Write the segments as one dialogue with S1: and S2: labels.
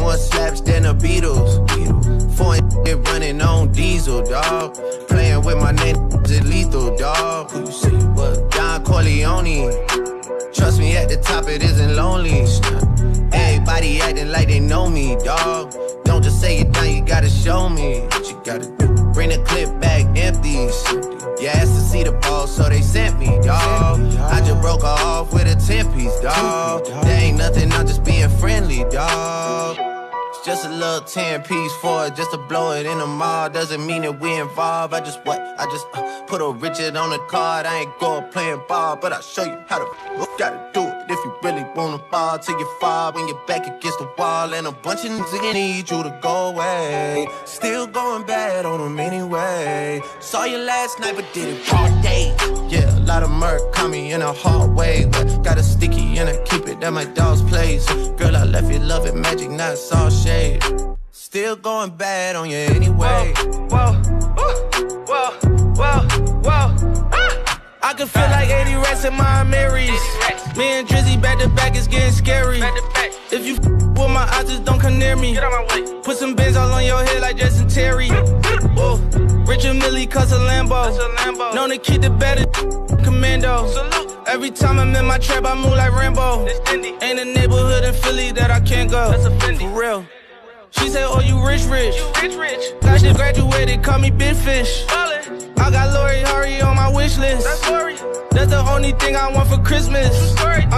S1: more slaps than the Beatles. Foreign shit running on diesel, dawg. Playing with my name is lethal, dawg. Who you say you was? Don Corleone. Trust me, at the top it isn't lonely. Everybody acting like they know me, dawg. Don't just say it now, you gotta show me what you gotta do. Bring the clip back empty. You asked to see the ball, so they sent me, dawg. I just broke her off with a 10-piece, dawg. There ain't nothing, I'm just being friendly, dawg. It's just a little 10-piece for it, just to blow it in the mall. Doesn't mean that we involved. I just put a Richard on the card. I ain't going playing ball, but I'll show you how to gotta do it. If you really wanna fall till you fall when you're back against the wall. And a bunch of niggas need you to go away. Still going bad on them anyway. Saw you last night but did it all day. Yeah, a lot of murk caught me in a hard way. But got a sticky and I keep it at my dog's place. Girl, I left you loving magic, not all shade. Still going bad on you anyway.
S2: Whoa, whoa, whoa, whoa. I can feel like 80 rats in my Marys. Me and Drizzy back to back, it's getting scary. If you with my eyes, just don't come near me. Put some bins all on your head like Justin Terry. Whoa. Richard Millie cause a Lambo. Known to keep the better commando. Every time I'm in my trap, I move like Rambo. Ain't a neighborhood in Philly that I can't go. For real. She said, oh, you rich. I just graduated, call me Big Fish. I got Lori Hurry on my wish list. That's the only thing I want for Christmas.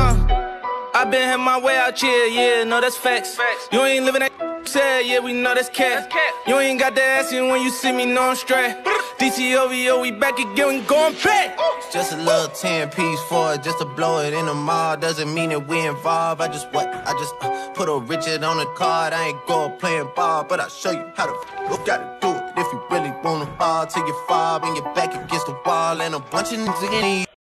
S2: I been had my way out here, yeah, no, that's facts. You ain't living that said, yeah, we know that's cat. You ain't got that ass in when you see me, no, I'm straight. DCOVO, we back again, we going back.
S1: Just a little 10-piece for it, just to blow it in the mall. Doesn't mean that we involved. I just put a Richard on the card. I ain't going playing ball, but I'll show you how to gotta do it. If you really wanna fall till you fall when you're back against the wall. And a bunch of niggas